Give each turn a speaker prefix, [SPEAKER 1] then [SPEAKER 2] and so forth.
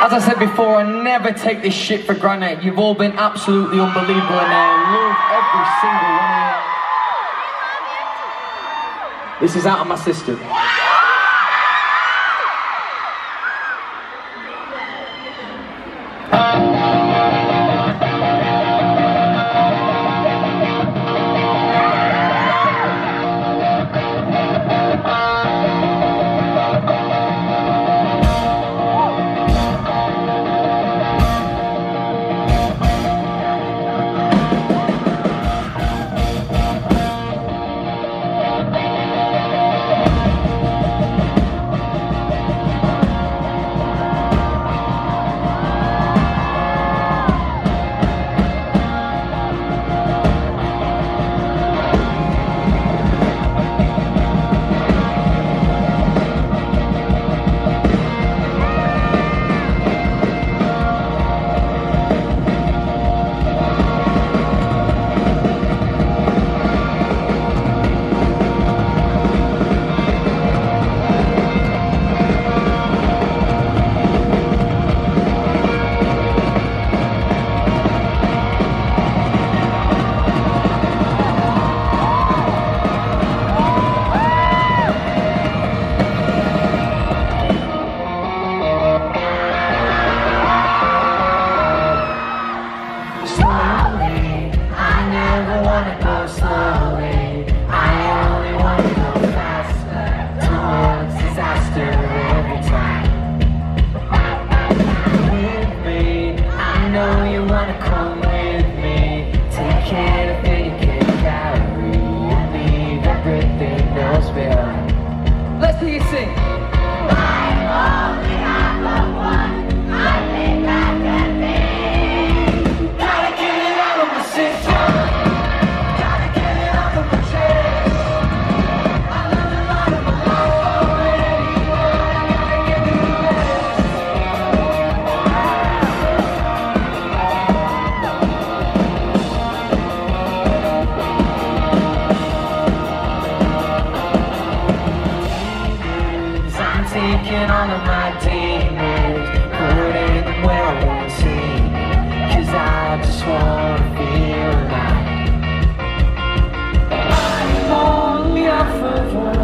[SPEAKER 1] As I said before, I never take this shit for granted. You've all been absolutely unbelievable and I love every single one of you. This is out of my system.
[SPEAKER 2] Taking all of my demons, putting them where I won't see, 'cause I just wanna feel alive. I'm only up for